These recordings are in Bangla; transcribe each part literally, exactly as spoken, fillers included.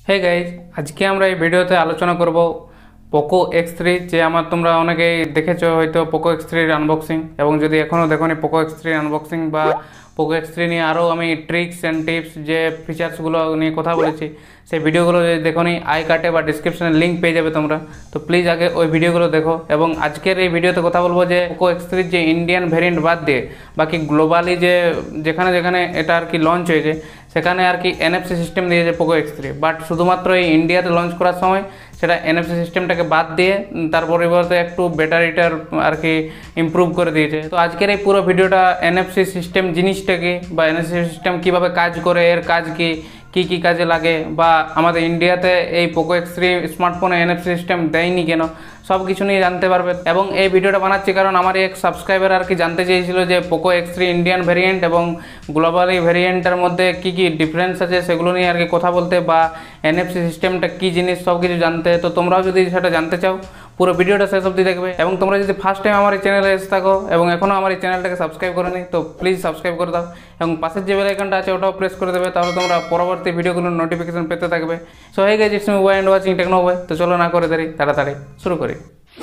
हे गाइज आज के আমরা এই ভিডিওতে আলোচনা করব পোকো এক্স থ্রি যে আমার তোমরা অনেকেই দেখেছো হয়তো পোকো এক্স থ্রি এর আনবক্সিং এবং যদি এখনো দেখোনি পোকো এক্স থ্রি এর আনবক্সিং বা পোকো এক্স থ্রি নিয়ে আরও আমি ট্রিক্স অ্যান্ড টিপস যে ফিচার্সগুলো নিয়ে কথা বলেছি সেই ভিডিওগুলো যদি দেখোনি আই কার্টে বা ডিসক্রিপশনে লিঙ্ক পেয়ে যাবে তোমরা। তো প্লিজ আগে ওই ভিডিওগুলো দেখো। এবং আজকের এই ভিডিওতে কথা বলবো যে পোকো এক্স থ্রির যে ইন্ডিয়ান ভ্যারিয়েন্ট বাদ দিয়ে বাকি গ্লোবালি যে যেখানে যেখানে এটা আর কি লঞ্চ হয়েছে সেখানে আর কি এনএফসি সিস্টেম দিয়েছে পোকো এক্স থ্রি, বাট শুধুমাত্র এই ইন্ডিয়াতে লঞ্চ করার সময় সেটা এনএফসি সিস্টেমটাকে বাদ দিয়ে তার পরিবর্তে একটু ব্যাটারিটার আর কি ইমপ্রুভ করে দিয়েছে। তো আজকের এই পুরো ভিডিওটা এনএফসি সিস্টেম জিনিসটাকে বা এনএফসি সিস্টেম কীভাবে কাজ করে, এর কাজ কী কী কী কাজে লাগে, বা আমাদের ইন্ডিয়াতে এই পোকো এক্স থ্রি স্মার্টফোনে এনএফসি সিস্টেম দেয়নি কেন, সব কিছু নিয়ে জানতে পারবে। এবং এই ভিডিওটা বানাচ্ছি কারণ আমার এক সাবস্ক্রাইবার আর কি জানতে চেয়েছিল যে Poco X three Indian variant এবং গ্লোবালি ভ্যারিয়েন্টের মধ্যে কী কী ডিফারেন্স আছে সেগুলো নিয়ে আর কি কথা বলতে, বা এনএফসি সিস্টেমটা কী জিনিস সব কিছু জানতে। তো তোমরাও যদি সেটা জানতে চাও পুরো ভিডিওটা শেষ অবধি দেখবে। এবং তোমরা যদি ফার্স্ট টাইম আমার এই চ্যানেলে এসে থাকো এবং এখনও আমার এই চ্যানেলটাকে সাবস্ক্রাইব করে নিই তো প্লিজ সাবস্ক্রাইব করে দাও এবং পাশের যে বেল আইকনটা আছে ওটাও প্রেস করে দেবে, তাহলে তোমরা পরবর্তী ভিডিওগুলোর নোটিফিকেশন পেতে থাকবে। So hey guys, it's me Bubai and watching Techno Bubai. তো চলো না করে দেরি, তাড়াতাড়ি শুরু করি।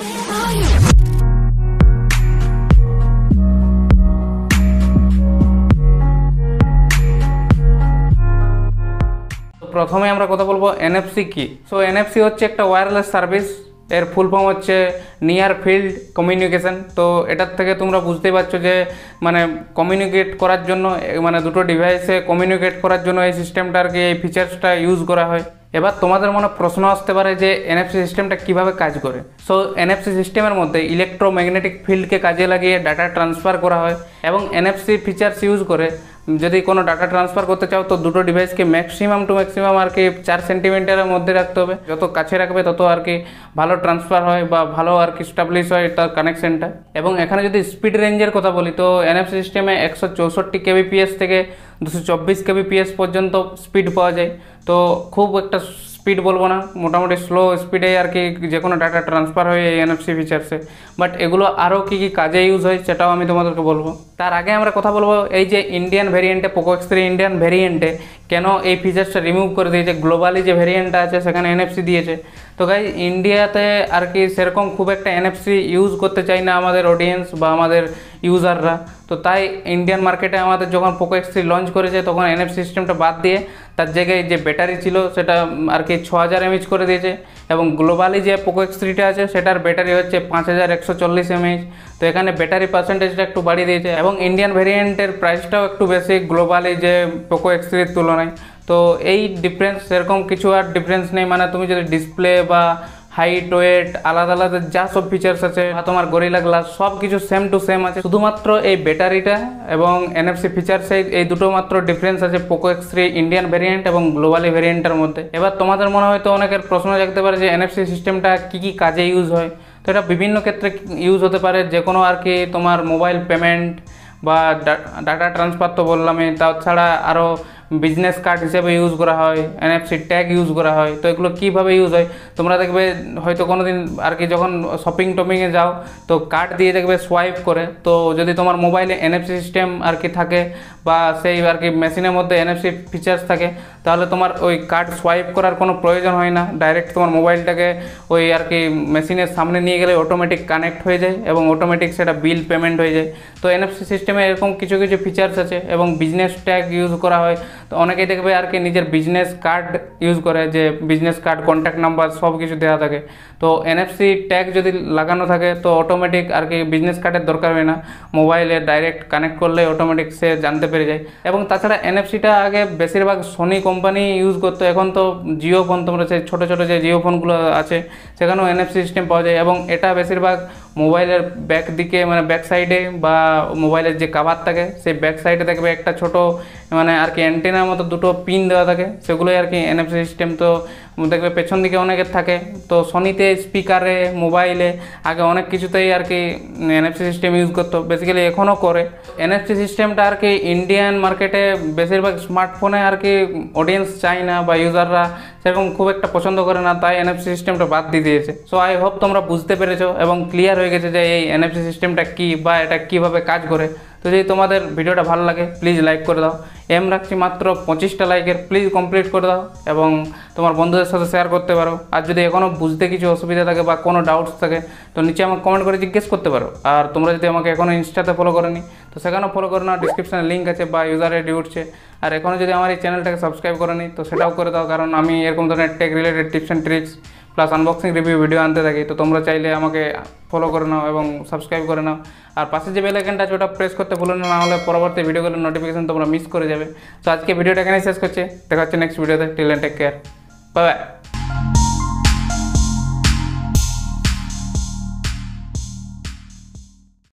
প্রথমে আমরা কথা বলবো এনএফসি কি। সো এনএফসি হচ্ছে একটা ওয়্যারলেস সার্ভিস, এর ফুল ফর্ম হচ্ছে নিয়ার ফিল্ড কমিউনিকেশন। তো এটার থেকে তোমরা বুঝতেই পারছো যে মানে কমিউনিকেট করার জন্য, মানে দুটো ডিভাইসে কমিউনিকেট করার জন্য এই সিস্টেমটা আর কি এই ফিচার্সটা ইউজ করা হয়। এবার তোমাদের মনে প্রশ্ন আসতে পারে যে এনএফসি সিস্টেমটা কিভাবে কাজ করে। সো এনএফসি সিস্টেমের মধ্যে ইলেকট্রোম্যাগনেটিক ফিল্ডকে কাজে লাগিয়ে ডাটা ট্রান্সফার করা হয় এবং এনএফসি ফিচার্স ইউজ করে যদি কোনো ডাটা ট্রান্সফার করতে চাও তো দুটো ডিভাইসকে ম্যাক্সিমাম টু ম্যাক্সিমাম আর কি চার সেন্টিমিটারের মধ্যে রাখতে হবে। যত কাছে রাখবে তত আর কি ভালো ট্রান্সফার হয় বা ভালো আর কি স্টাবলিশ হয় তার কানেকশনটা। এবং এখানে যদি স্পিড রেঞ্জের কথা বলি তো এনএফসি সিস্টেমে একশো চৌষট্টি কেবিপিএস থেকে দুশো চব্বিশ কেবিপিএস পর্যন্ত স্পিড পাওয়া যায়। তো খুব একটা স্পিড বলবো না, মোটামুটি স্লো স্পিডে আর কি যে কোনো ডাটা ট্রান্সফার হয় এই এনএফসি ফিচার্সে। বাট এগুলো আরও কী কী কাজে ইউজ হয় সেটাও আমি তোমাদেরকে বলবো। তার আগে আমরা কথা বলবো এই যে ইন্ডিয়ান ভ্যারিয়েন্টে পোকো এক্স থ্রি ইন্ডিয়ান ভ্যারিয়েন্টে কেন এই ফিচার্সটা রিমুভ করে দিয়েছে, গ্লোবালি যে ভ্যারিয়েন্টটা আছে সেখানে এনএফসি দিয়েছে। তো গাইজ ইন্ডিয়াতে আর কি সেরকম খুব একটা এনএফসি ইউজ করতে চাই না আমাদের অডিয়েন্স বা আমাদের ইউজাররা। তো তাই ইন্ডিয়ান মার্কেটে আমাদের যখন পোকো এক্স থ্রি লঞ্চ করেছে তখন এনএফসি সিস্টেমটা বাদ দিয়ে তার জায়গায় যে ব্যাটারি ছিল সেটা আর কি ছ হাজার এমএইচ করে দিয়েছে। এবং গ্লোবালি যে পোকো এক্স থ্রিটা আছে সেটার ব্যাটারি হচ্ছে পাঁচ হাজার একশো চল্লিশ এমএইচ। তো এখানে ব্যাটারি পার্সেন্টেজটা একটু বাড়িয়ে দিয়েছে এবং ইন্ডিয়ান ভ্যারিয়েন্টের প্রাইসটাও একটু বেশি গ্লোবালি যে পোকো এক্স থ্রির তুলনায়। তো এই ডিফারেন্স সেরকম কিছু আর ডিফারেন্স নেই, মানে তুমি যদি ডিসপ্লে বা হাইট ওয়েট আলাদা আলাদা যা সব ফিচার্স আছে বা তোমার গরিলা গ্লাস সব কিছু সেম টু সেম আছে, শুধুমাত্র এই ব্যাটারিটা এবং এনএফসি ফিচার্সে এই দুটো মাত্র ডিফারেন্স আছে Poco X three Indian variant এবং গ্লোবালি ভ্যারিয়েন্টের মধ্যে। এবার তোমাদের মনে হয়তো অনেকের প্রশ্ন জাগতে পারে যে এনএফসি সিস্টেমটা কী কী কাজে ইউজ হয়। তো এটা বিভিন্ন ক্ষেত্রে ইউজ হতে পারে, যে কোনো আর কি তোমার মোবাইল পেমেন্ট বা ডাটা ট্রান্সফার তো বললামই, তাছাড়া আরও বিজনেস কার্ড হিসেবে ইউজ করা হয়, এনএফসি ট্যাগ ইউজ করা হয়। তো এগুলো কীভাবে ইউজ হয় তোমরা দেখবে হয়তো কোনো দিন আর কি যখন শপিং টপিংয়ে যাও তো কার্ড দিয়ে দেখবে সোয়াইপ করে। তো যদি তোমার মোবাইলে এনএফসি সিস্টেম আর কি থাকে বা সেই আর কি মেশিনের মধ্যে এনএফসি ফিচার্স থাকে তাহলে তোমার ওই কার্ড সোয়াইপ করার কোনো প্রয়োজন হয় না, ডাইরেক্ট তোমার মোবাইলটাকে ওই আর কি মেশিনের সামনে নিয়ে গেলে অটোমেটিক কানেক্ট হয়ে যায় এবং অটোমেটিক সেটা বিল পেমেন্ট হয়ে যায়। তো এনএফসি সিস্টেমে এরকম কিছু কিছু ফিচার্স আছে এবং বিজনেস ট্যাগ ইউজ করা হয়। তো অনেকেই দেখবে আর কি নিজের বিজনেস কার্ড ইউজ করে, যে বিজনেস কার্ড কন্ট্যাক্ট নাম্বার সব কিছু দেওয়া থাকে। তো এনএফসি ট্যাগ যদি লাগানো থাকে তো অটোমেটিক আর কি বিজনেস কার্ডের দরকার হয় না, মোবাইলে ডাইরেক্ট কানেক্ট করলে অটোমেটিক সে জানতে পেরে যায়। এবং তাছাড়া এনএফসিটা আগে বেশিরভাগ সোনি কোম্পানি ইউজ করতো, এখন তো জিও ফোন তোমরা সেই ছোটো ছোটো যে জিও ফোনগুলো আছে সেখানেও এনএফসি সিস্টেম পাওয়া যায়। এবং এটা বেশিরভাগ মোবাইলের ব্যাক দিকে মানে ব্যাক সাইডে বা মোবাইলের যে কাভার থাকে সেই ব্যাক সাইডে দেখবে একটা ছোট মানে আর কি অ্যান্টেনার মতো দুটো পিন দেওয়া থাকে, সেগুলোই আর কি এনএফসি সিস্টেম। তো দেখবে পেছন দিকে অনেকের থাকে। তো সোনিতে স্পিকারে মোবাইলে আগে অনেক কিছুতেই আর কি এনএফসি সিস্টেম ইউজ করতো, বেসিক্যালি এখনও করে। এনএফসি সিস্টেমটা আর কি ইন্ডিয়ান মার্কেটে বেশিরভাগ স্মার্টফোনে আর কি অডিয়েন্স চায় না বা ইউজাররা সেরকম খুব একটা পছন্দ করে না, তাই এনএফসি সিস্টেমটা বাদ দিয়ে দিয়েছে। সো আই হোপ তোমরা বুঝতে পেরেছো এবং ক্লিয়ার হয়ে গেছে যে এই এনএফসি সিস্টেমটা কী বা এটা কীভাবে কাজ করে। তো যদি তোমাদের ভিডিওটা ভালো লাগে প্লিজ লাইক করে দাও, এম রাখছি মাত্র পঁচিশটা লাইকের, প্লিজ কমপ্লিট করে দাও এবং তোমার বন্ধুদের সাথে শেয়ার করতে পারো। আর যদি এখনও বুঝতে কিছু অসুবিধা থাকে বা কোনো ডাউটস থাকে তো নিচে আমাকে কমেন্ট করে জিজ্ঞেস করতে পারো। আর তোমরা যদি আমাকে এখনও ইনস্টাতে ফলো করোনি তো সেখানেও ফলো করে নাও, ডিসক্রিপশানে লিঙ্ক আছে বা ইউজার আইডি উঠছে। আর এখনও যদি আমার এই চ্যানেলটাকে সাবস্ক্রাইব করোনি তো সেটাও করে দাও, কারণ আমি এরকম ধরনের tech related tips and tricks plus unboxing review video আনতে থাকি। তো তোমরা চাইলে আমাকে ফলো করে নাও এবং সাবস্ক্রাইব করে নাও। আর পাশে যে বেল আইকনটা আছে ওটা প্রেস করতে ভুলো না, নাহলে পরবর্তী ভিডিওগুলোর নোটিফিকেশন তোমরা মিস করে যাবে। তো আজকে ভিডিওটা এখানেই শেষ করছি, দেখা হচ্ছে নেক্সট ভিডিওতে। Till then take care, bye by.